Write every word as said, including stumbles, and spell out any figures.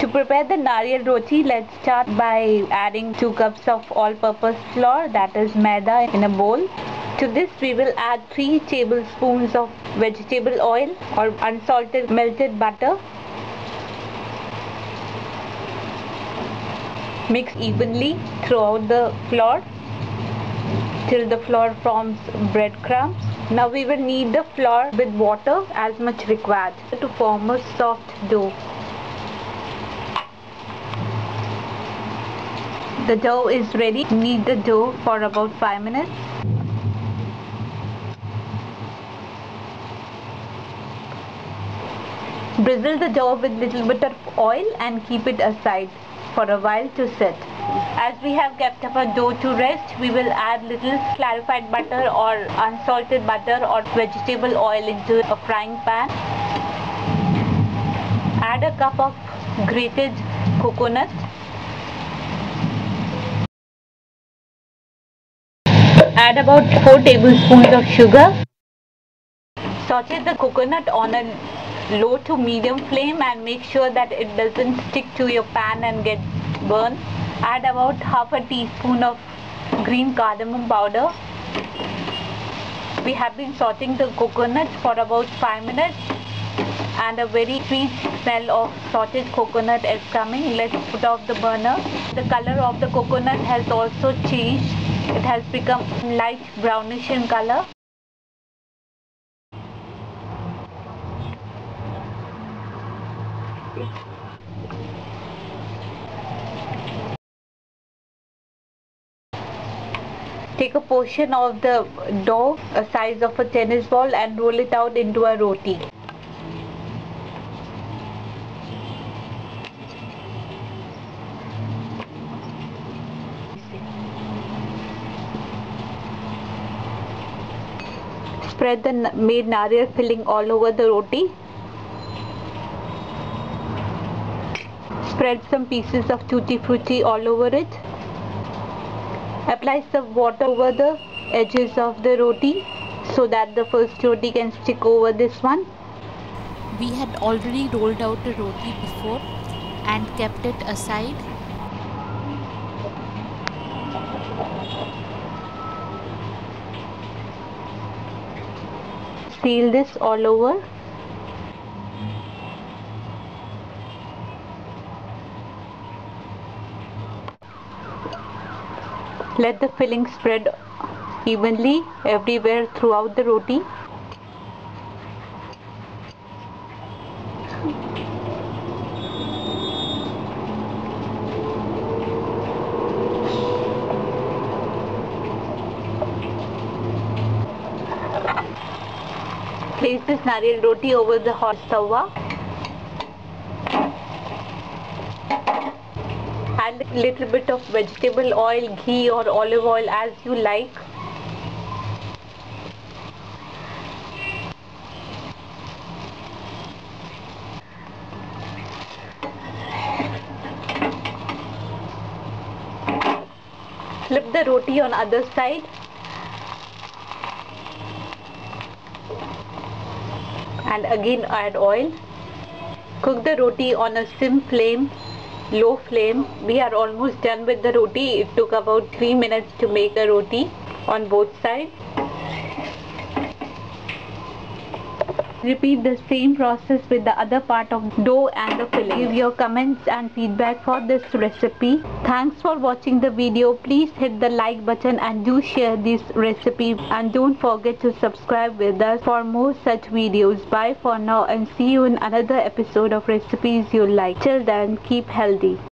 To prepare the nariyal roti, let's start by adding two cups of all-purpose flour, that is maida, in a bowl. To this we will add three tablespoons of vegetable oil or unsalted melted butter. Mix evenly throughout the flour till the flour forms breadcrumbs. Now we will knead the flour with water as much required to form a soft dough. The dough is ready. Knead the dough for about five minutes. Drizzle the dough with little bit of oil and keep it aside for a while to set. As we have kept our dough to rest, we will add little clarified butter or unsalted butter or vegetable oil into a frying pan. Add a cup of grated coconut. Add about four tablespoons of sugar. Saute the coconut on a low to medium flame and make sure that it doesn't stick to your pan and get burned. Add about half a teaspoon of green cardamom powder. We have been sauteing the coconut for about five minutes and a very sweet smell of sauteed coconut is coming. Let's put off the burner. The color of the coconut has also changed. It has become light brownish in color. Take a portion of the dough, a size of a tennis ball, and roll it out into a roti. Spread the made nariyal filling all over the roti. Spread some pieces of tutti frutti all over it. Apply some water over the edges of the roti so that the first roti can stick over this one. We had already rolled out the roti before and kept it aside. Seal this all over. Let the filling spread evenly everywhere throughout the roti. Place this nariyal roti over the hot tawa. Add a little bit of vegetable oil, ghee or olive oil as you like. Flip the roti on other side. And again add oil. Cook the roti on a sim flame, low flame. We are almost done with the roti. It took about three minutes to make a roti on both sides. Repeat the same process with the other part of dough and the filling. Give your comments and feedback for this recipe. Thanks for watching the video. Please hit the like button and do share this recipe, and don't forget to subscribe with us for more such videos. Bye for now and see you in another episode of Recipes You Like. Till then, keep healthy.